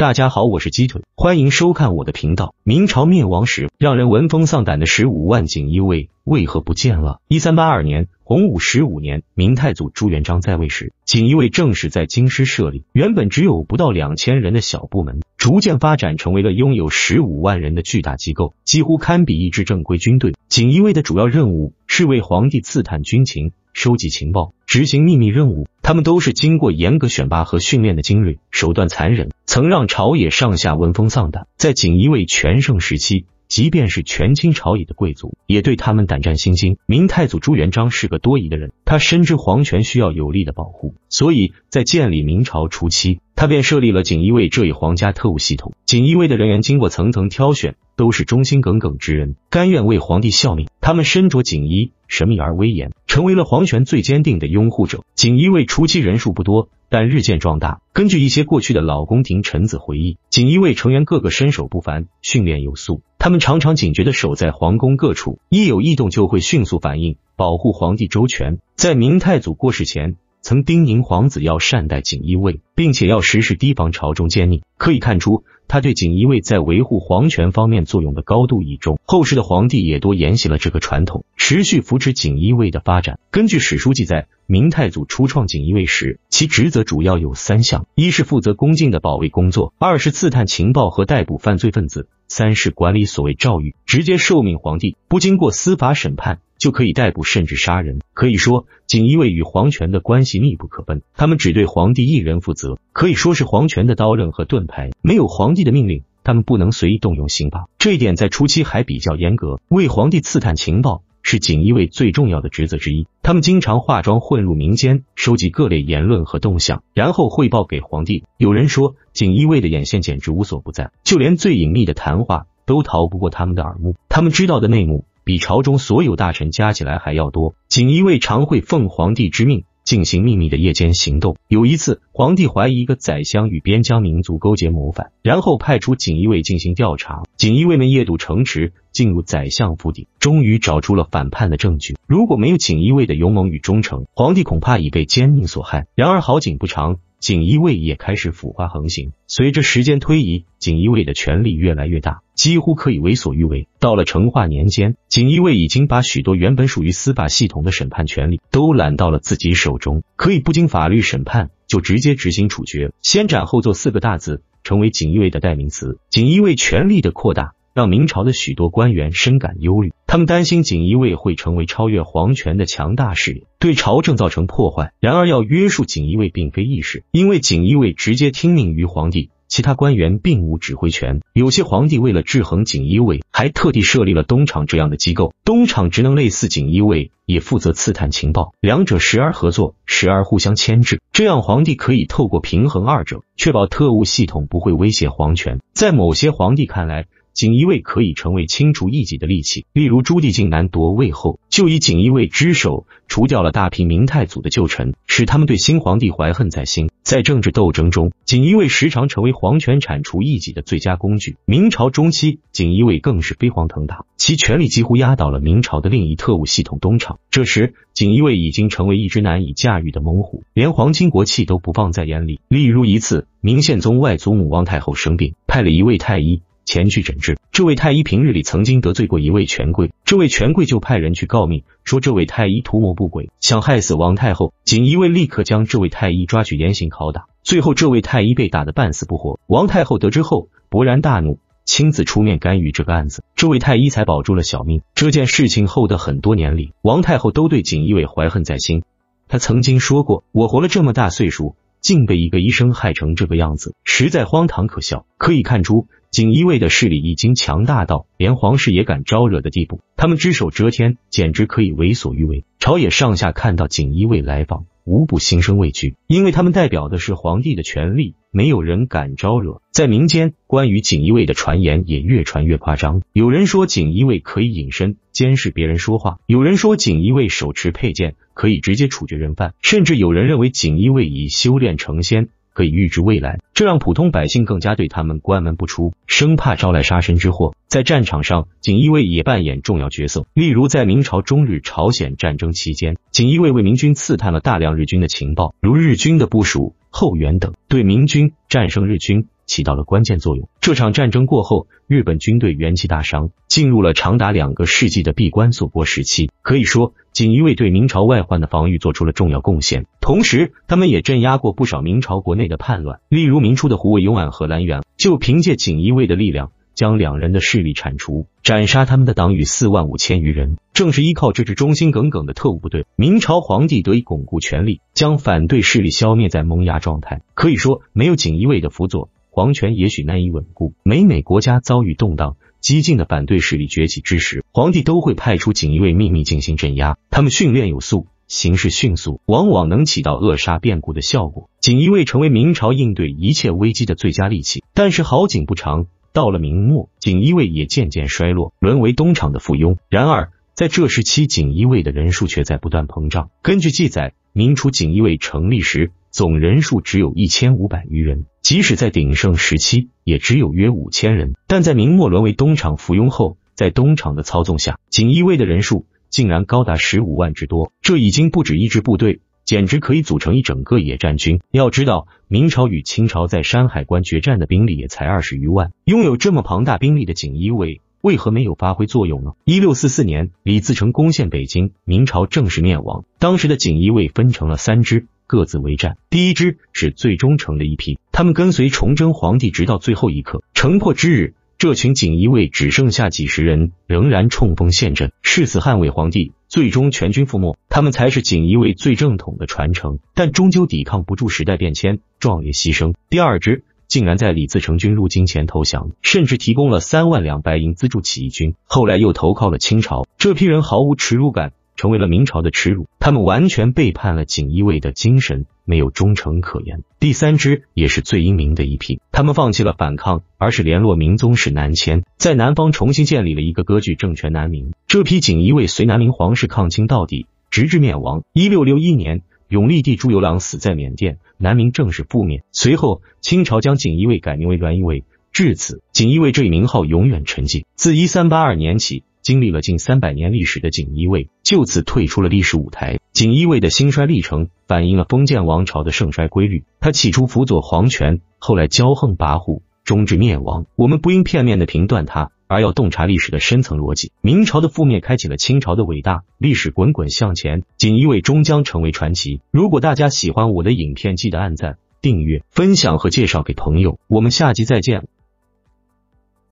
大家好，我是鸡腿，欢迎收看我的频道。明朝灭亡时，让人闻风丧胆的15万锦衣卫为何不见了？1382年，洪武15年，明太祖朱元璋在位时，锦衣卫正式在京师设立。原本只有不到2000人的小部门，逐渐发展成为了拥有15万人的巨大机构，几乎堪比一支正规军队。锦衣卫的主要任务是为皇帝刺探军情，收集情报，执行秘密任务。他们都是经过严格选拔和训练的精锐，手段残忍，曾让朝野上下闻风丧胆。在锦衣卫全盛时期，即便是权倾朝野的贵族，也对他们胆战心惊。明太祖朱元璋是个多疑的人，他深知皇权需要有力的保护，所以在建立明朝初期，他便设立了锦衣卫这一皇家特务系统。锦衣卫的人员经过层层挑选，都是忠心耿耿之人，甘愿为皇帝效命。他们身着锦衣，神秘而威严，成为了皇权最坚定的拥护者。锦衣卫初期人数不多，但日渐壮大。根据一些过去的老宫廷臣子回忆，锦衣卫成员个个身手不凡，训练有素。他们常常警觉地守在皇宫各处，一有异动就会迅速反应，保护皇帝周全。在明太祖过世前，曾叮咛皇子要善待锦衣卫，并且要时时提防朝中奸佞。可以看出，他对锦衣卫在维护皇权方面作用的高度倚重。后世的皇帝也多沿袭了这个传统，持续扶持锦衣卫的发展。根据史书记载，明太祖初创锦衣卫时，其职责主要有3项：一是负责宫禁的保卫工作，二是刺探情报和逮捕犯罪分子，三是管理所谓诏狱，直接受命皇帝，不经过司法审判就可以逮捕甚至杀人。可以说，锦衣卫与皇权的关系密不可分，他们只对皇帝一人负责，可以说是皇权的刀刃和盾牌。没有皇帝的命令，他们不能随意动用刑法，这一点在初期还比较严格。为皇帝刺探情报是锦衣卫最重要的职责之一，他们经常化妆混入民间，收集各类言论和动向，然后汇报给皇帝。有人说，锦衣卫的眼线简直无所不在，就连最隐秘的谈话都逃不过他们的耳目，他们知道的内幕比朝中所有大臣加起来还要多。锦衣卫常会奉皇帝之命进行秘密的夜间行动。有一次，皇帝怀疑一个宰相与边疆民族勾结谋反，然后派出锦衣卫进行调查。锦衣卫们夜渡城池，进入宰相府邸，终于找出了反叛的证据。如果没有锦衣卫的勇猛与忠诚，皇帝恐怕已被奸佞所害。然而好景不长，锦衣卫也开始腐化横行。随着时间推移，锦衣卫的权力越来越大，几乎可以为所欲为。到了成化年间，锦衣卫已经把许多原本属于司法系统的审判权力都揽到了自己手中，可以不经法律审判就直接执行处决。先斩后奏4个大字成为锦衣卫的代名词。锦衣卫权力的扩大让明朝的许多官员深感忧虑，他们担心锦衣卫会成为超越皇权的强大势力，对朝政造成破坏。然而要约束锦衣卫并非易事，因为锦衣卫直接听命于皇帝，其他官员并无指挥权。有些皇帝为了制衡锦衣卫，还特地设立了东厂这样的机构，东厂职能类似锦衣卫，也负责刺探情报，两者时而合作，时而互相牵制，这样皇帝可以透过平衡二者，确保特务系统不会威胁皇权。在某些皇帝看来，锦衣卫可以成为清除异己的利器，例如朱棣靖难夺位后，就以锦衣卫之手除掉了大批明太祖的旧臣，使他们对新皇帝怀恨在心。在政治斗争中，锦衣卫时常成为皇权铲除异己的最佳工具。明朝中期，锦衣卫更是飞黄腾达，其权力几乎压倒了明朝的另一特务系统东厂。这时，锦衣卫已经成为一只难以驾驭的猛虎，连皇亲国戚都不放在眼里。例如一次，明宪宗外祖母汪太后生病，派了一位太医前去诊治。这位太医平日里曾经得罪过一位权贵，这位权贵就派人去告密，说这位太医图谋不轨，想害死王太后。锦衣卫立刻将这位太医抓去严刑拷打，最后这位太医被打得半死不活。王太后得知后勃然大怒，亲自出面干预这个案子，这位太医才保住了小命。这件事情后的很多年里，王太后都对锦衣卫怀恨在心。她曾经说过，我活了这么大岁数，竟被一个医生害成这个样子，实在荒唐可笑。可以看出，锦衣卫的势力已经强大到连皇室也敢招惹的地步，他们只手遮天，简直可以为所欲为。朝野上下看到锦衣卫来访，无不心生畏惧，因为他们代表的是皇帝的权力，没有人敢招惹。在民间，关于锦衣卫的传言也越传越夸张。有人说锦衣卫可以隐身监视别人说话，有人说锦衣卫手持佩剑可以直接处决人犯，甚至有人认为锦衣卫已修炼成仙，可以预知未来，这让普通百姓更加对他们关门不出，生怕招来杀身之祸。在战场上，锦衣卫也扮演重要角色。例如在明朝中日朝鲜战争期间，锦衣卫为明军刺探了大量日军的情报，如日军的部署、后援等，对明军战胜日军起到了关键作用。这场战争过后，日本军队元气大伤，进入了长达2个世纪的闭关锁国时期。可以说，锦衣卫对明朝外患的防御做出了重要贡献，同时他们也镇压过不少明朝国内的叛乱。例如明初的胡惟庸案和兰元，就凭借锦衣卫的力量将2人的势力铲除，斩杀他们的党羽45000余人。正是依靠这支忠心耿耿的特务部队，明朝皇帝得以巩固权力，将反对势力消灭在萌芽状态。可以说，没有锦衣卫的辅佐，皇权也许难以稳固。每国家遭遇动荡，激进的反对势力崛起之时，皇帝都会派出锦衣卫秘密进行镇压。他们训练有素，行事迅速，往往能起到扼杀变故的效果。锦衣卫成为明朝应对一切危机的最佳利器。但是好景不长，到了明末，锦衣卫也渐渐衰落，沦为东厂的附庸。然而在这时期，锦衣卫的人数却在不断膨胀。根据记载，明初锦衣卫成立时，总人数只有1500余人，即使在鼎盛时期，也只有约5000人。但在明末沦为东厂附庸后，在东厂的操纵下，锦衣卫的人数竟然高达15万之多，这已经不止一支部队，简直可以组成一整个野战军。要知道，明朝与清朝在山海关决战的兵力也才20余万，拥有这么庞大兵力的锦衣卫为何没有发挥作用呢？1644年，李自成攻陷北京，明朝正式灭亡。当时的锦衣卫分成了3支，各自为战。第一支是最忠诚的一批，他们跟随崇祯皇帝直到最后一刻。城破之日，这群锦衣卫只剩下几十人，仍然冲锋陷阵，誓死捍卫皇帝，最终全军覆没。他们才是锦衣卫最正统的传承，但终究抵抗不住时代变迁，壮烈牺牲。第二支竟然在李自成军入京前投降，甚至提供了3万两白银资助起义军，后来又投靠了清朝。这批人毫无耻辱感，成为了明朝的耻辱。他们完全背叛了锦衣卫的精神，没有忠诚可言。第3支也是最英明的一批，他们放弃了反抗，而是联络明宗室南迁，在南方重新建立了一个割据政权南明。这批锦衣卫随南明皇室抗清到底，直至灭亡。1661年，永历帝朱由榔死在缅甸，南明正式覆灭。随后，清朝将锦衣卫改名为滦衣卫，至此，锦衣卫这一名号永远沉寂。自1382年起，经历了近300年历史的锦衣卫就此退出了历史舞台。锦衣卫的兴衰历程反映了封建王朝的盛衰规律，他起初辅佐皇权，后来骄横跋扈，终至灭亡。我们不应片面地评断他，而要洞察历史的深层逻辑。明朝的覆灭开启了清朝的伟大，历史滚滚向前，锦衣卫终将成为传奇。如果大家喜欢我的影片，记得按赞、订阅、分享和介绍给朋友。我们下集再见。